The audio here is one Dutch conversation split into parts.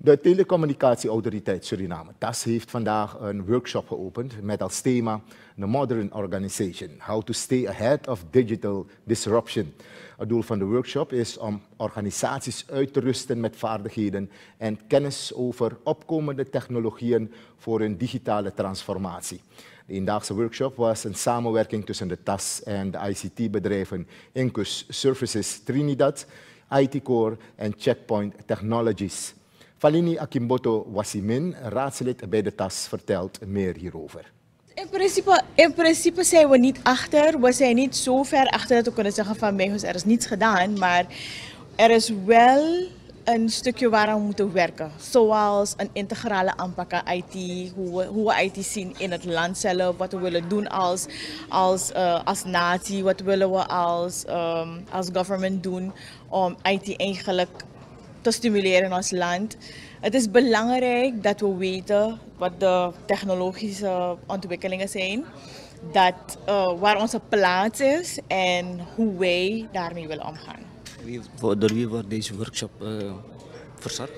De Telecommunicatieautoriteit Suriname, TAS, heeft vandaag een workshop geopend met als thema The Modern Organization, How to Stay Ahead of Digital Disruption. Het doel van de workshop is om organisaties uit te rusten met vaardigheden en kennis over opkomende technologieën voor hun digitale transformatie. De eendaagse workshop was een samenwerking tussen de TAS en de ICT-bedrijven Incus Services Trinidad, IT Core en Checkpoint Technologies. Falini Akimboto Wasimin, raadslid bij de TAS, vertelt meer hierover. In principe zijn we niet achter. We zijn niet zo ver achter dat we kunnen zeggen van mij, er is niets gedaan. Maar er is wel een stukje waar we moeten werken. Zoals een integrale aanpak aan IT, hoe we IT zien in het land zelf, wat we willen doen als natie, wat willen we als government doen om IT eigenlijk te stimuleren in ons land. Het is belangrijk dat we weten wat de technologische ontwikkelingen zijn, waar onze plaats is en hoe wij daarmee willen omgaan. Door wie wordt deze workshop verzorgd?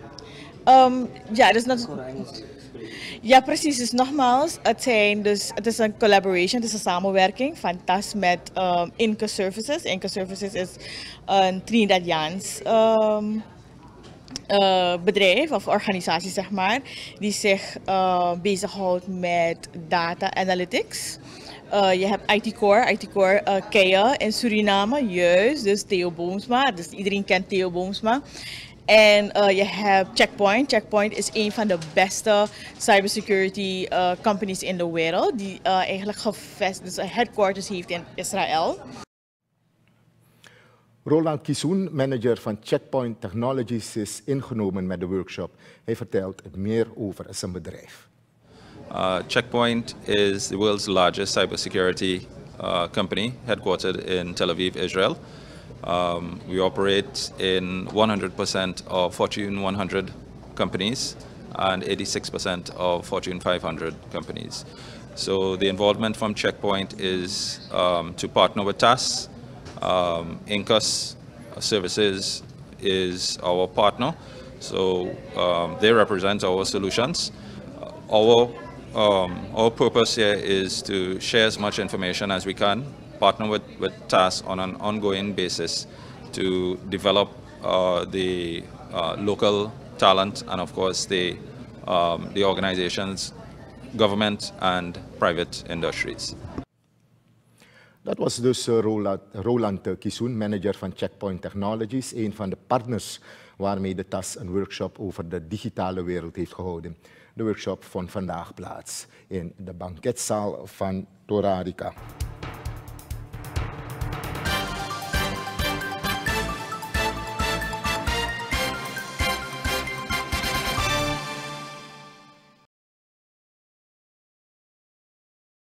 Ja, precies. Dus nogmaals, het is een collaboration, het is een samenwerking van TAS met Incus Services. Incus Services is een Trinidadiaans bedrijf of organisatie, zeg maar, die zich bezighoudt met data analytics. Je hebt IT Core ken je in Suriname, juist, dus Theo Boomsma, dus iedereen kent Theo Boomsma. En je hebt Checkpoint. Checkpoint is een van de beste cybersecurity companies in de wereld, die eigenlijk gevestigd, dus headquarters heeft in Israël. Roland Kisoen, manager van Checkpoint Technologies, is ingenomen met de workshop. Hij vertelt meer over zijn bedrijf. Checkpoint is the world's largest cybersecurity company, headquartered in Tel Aviv, Israel. We operate in 100% of Fortune 100 companies and 86% of Fortune 500 companies. So the involvement from Checkpoint is to partner with TAS. Incus Services is our partner, so they represent our solutions. Our purpose here is to share as much information as we can, partner with TAS on an ongoing basis to develop the local talent and of course the organizations, government and private industries. Dat was dus Roland Kisoen, manager van Checkpoint Technologies, een van de partners waarmee de TAS een workshop over de digitale wereld heeft gehouden. De workshop vond vandaag plaats in de banketzaal van Torarica.